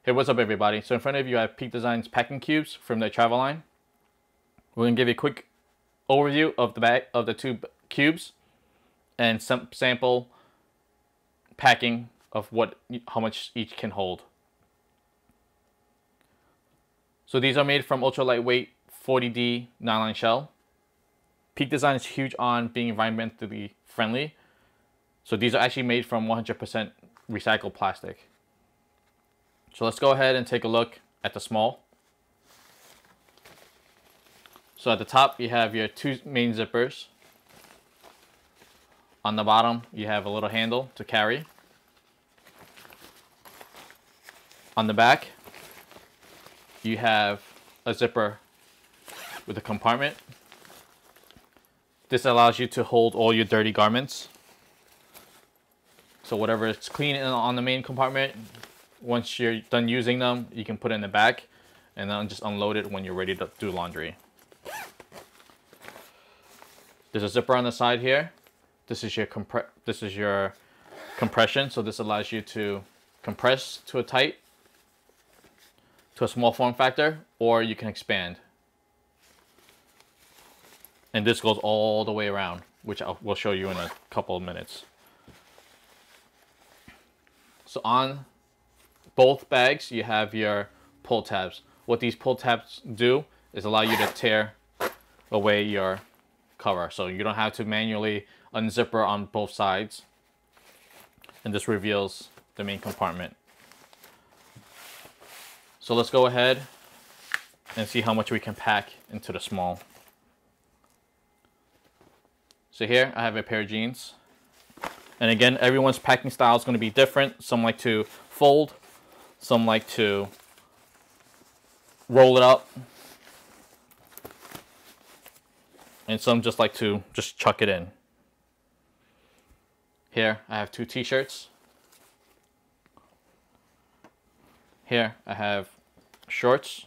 Hey, what's up everybody? So in front of you I have Peak Designs packing cubes from their travel line. We're going to give you a quick overview of the bag of the two cubes and some sample packing of how much each can hold. So these are made from ultra lightweight 40D nylon shell. Peak Design is huge on being environmentally friendly. So these are actually made from 100% recycled plastic. So let's go ahead and take a look at the small. So at the top you have your two main zippers. On the bottom you have a little handle to carry. On the back you have a zipper with a compartment. This allows you to hold all your dirty garments. So whatever is clean on the main compartment, once you're done using them, you can put it in the back and then just unload it when you're ready to do laundry. There's a zipper on the side here. This is your compression, so this allows you to compress to a small form factor, or you can expand. And this goes all the way around, which we'll show you in a couple of minutes. So on both bags you have your pull tabs. What these pull tabs do is allow you to tear away your cover, so you don't have to manually unzipper on both sides, and this reveals the main compartment. So let's go ahead and see how much we can pack into the small. So here I have a pair of jeans, and again everyone's packing style is going to be different. Some like to fold, some like to roll it up, and some just like to chuck it in. Here I have two t-shirts. Here I have shorts.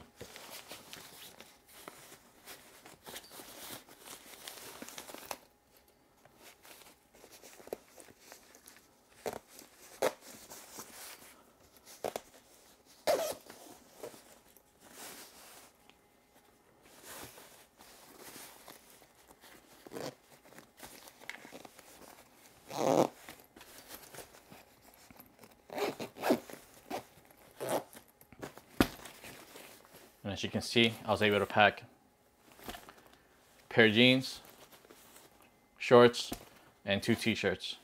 And as you can see, I was able to pack a pair of jeans, shorts, and two t-shirts.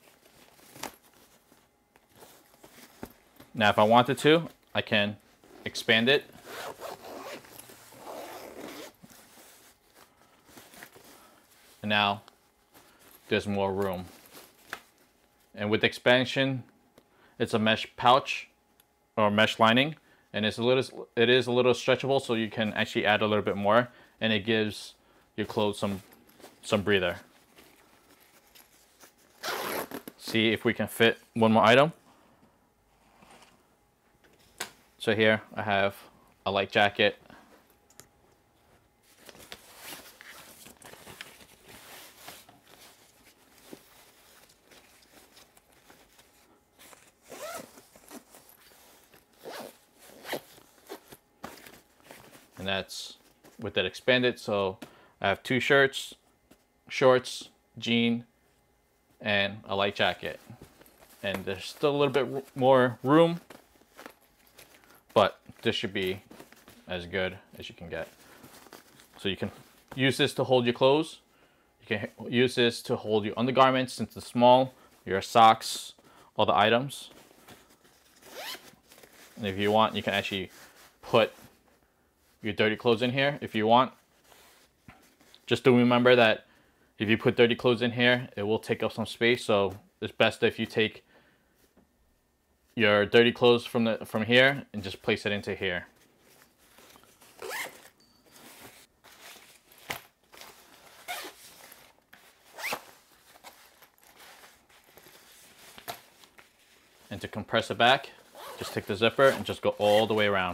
Now if I wanted to, I can expand it. And now there's more room. And with expansion, it's a mesh pouch or mesh lining. And it is a little stretchable, so you can actually add a little bit more, and it gives your clothes some breather. See if we can fit one more item. So here I have a light jacket, and that's with that expanded. So I have two shirts, shorts, jean, and a light jacket. And there's still a little bit more room, but this should be as good as you can get. So you can use this to hold your clothes. You can use this to hold your undergarments since it's small, your socks, all the items. And if you want, you can actually put your dirty clothes in here if you want. Just do remember that if you put dirty clothes in here, it will take up some space, so it's best if you take your dirty clothes from here and just place it into here. And to compress it back, just take the zipper and just go all the way around.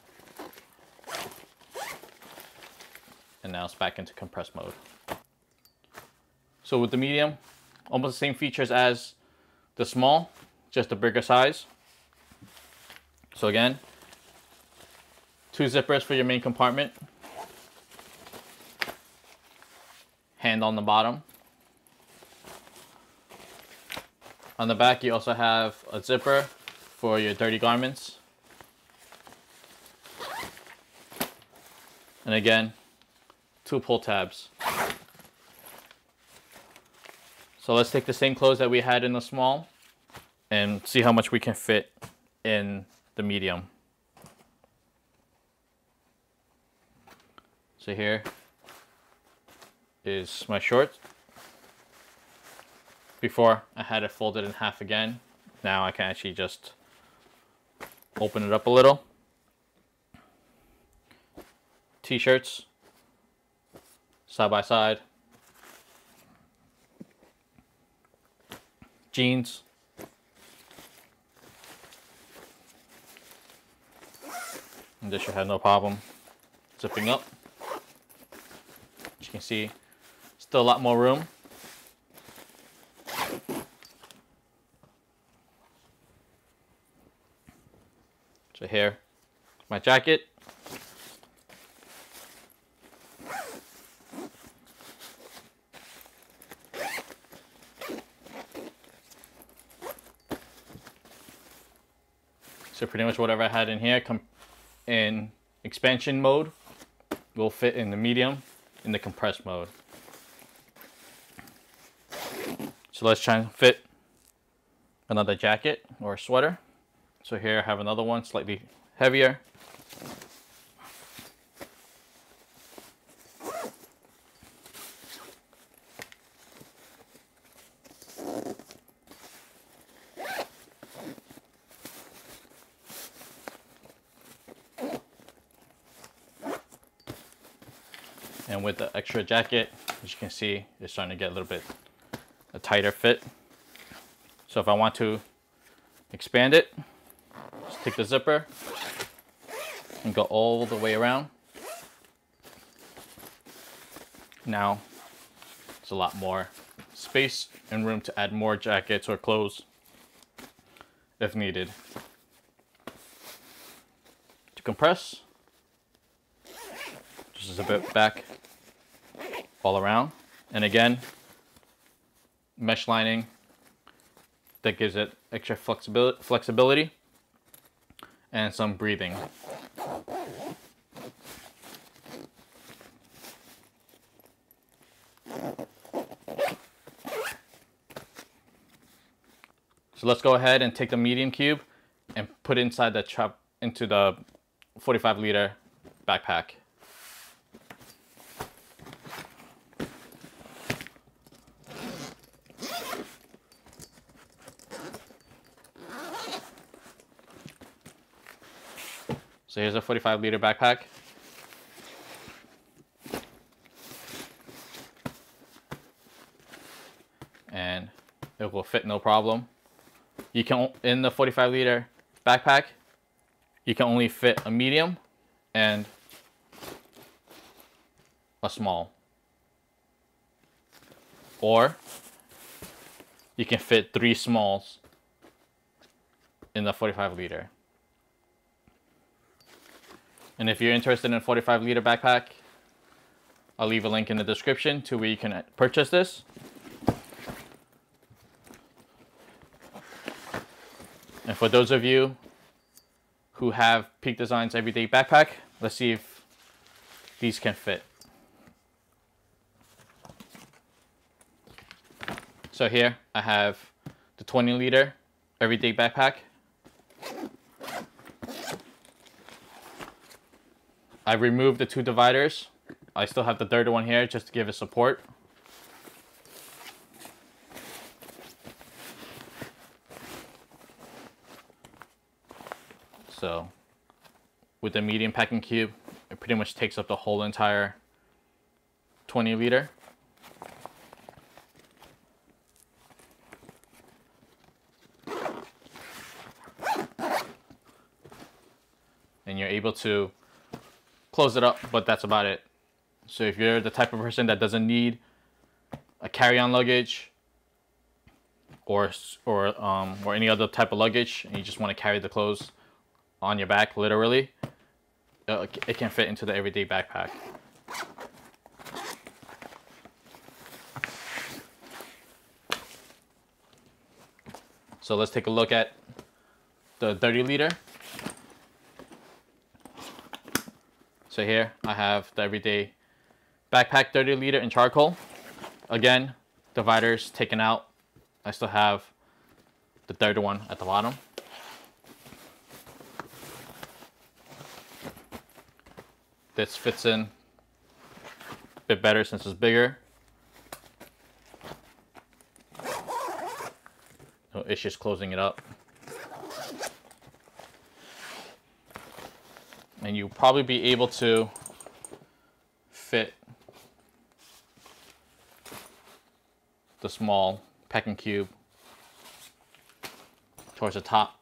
And now it's back into compressed mode. So with the medium, almost the same features as the small, just a bigger size. So again, 2 zippers for your main compartment. Hand on the bottom. On the back, you also have a zipper for your dirty garments. And again, 2 pull tabs. So let's take the same clothes that we had in the small and see how much we can fit in the medium. So here is my shorts. Before I had it folded in half again. Now I can actually just open it up a little. T-shirts, side by side. Jeans. And this should have no problem zipping up. As you can see, still a lot more room. So here, my jacket. So pretty much whatever I had in here in expansion mode will fit in the medium in the compressed mode. So let's try and fit another jacket or sweater. So here I have another one, slightly heavier. And with the extra jacket, as you can see, it's starting to get a little bit a tighter fit. So if I want to expand it, just take the zipper and go all the way around. Now it's a lot more space and room to add more jackets or clothes if needed. To compress, just a bit back all around, and again, mesh lining that gives it extra flexibility and some breathing. So let's go ahead and take the medium cube and put it inside the into the 45-liter backpack. So here's a 45-liter backpack. And it will fit no problem. You can, in the 45-liter backpack, you can only fit a medium and a small. Or you can fit 3 smalls in the 45-liter. And if you're interested in a 45-liter backpack, I'll leave a link in the description to where you can purchase this. And for those of you who have Peak Designs Everyday Backpack, let's see if these can fit. So here I have the 20-liter Everyday Backpack. I removed the 2 dividers. I still have the third one here just to give it support. So with the medium packing cube, it pretty much takes up the whole entire 20-liter. And you're able to close it up, but that's about it. So if you're the type of person that doesn't need a carry-on luggage or any other type of luggage, and you just want to carry the clothes on your back, literally, it can fit into the everyday backpack. So let's take a look at the 30 liter. So here I have the everyday backpack 30 liter in charcoal. Again, dividers taken out. I still have the 31 at the bottom. This fits in a bit better since it's bigger. No issues closing it up. And you'll probably be able to fit the small packing cube towards the top.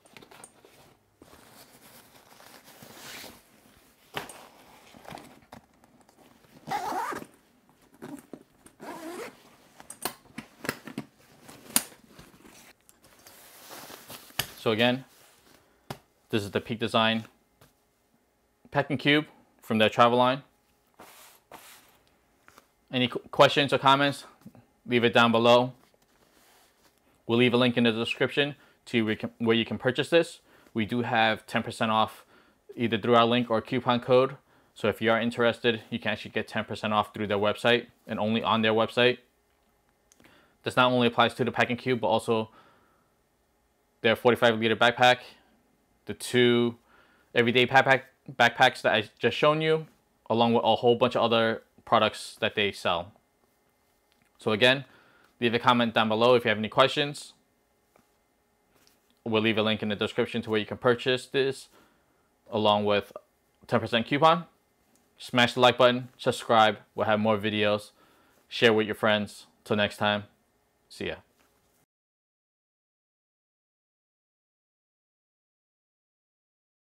So again, this is the Peak Design packing cube from their travel line. Any questions or comments, leave it down below. We'll leave a link in the description to where you can purchase this. We do have 10% off either through our link or coupon code. So if you are interested, you can actually get 10% off through their website and only on their website. This not only applies to the packing cube, but also their 45 liter backpack, the 2 everyday backpacks that I just shown you, along with a whole bunch of other products that they sell. So again, leave a comment down below if you have any questions. We'll leave a link in the description to where you can purchase this, along with 10% coupon. Smash the like button, subscribe. We'll have more videos. Share with your friends. Till next time, see ya.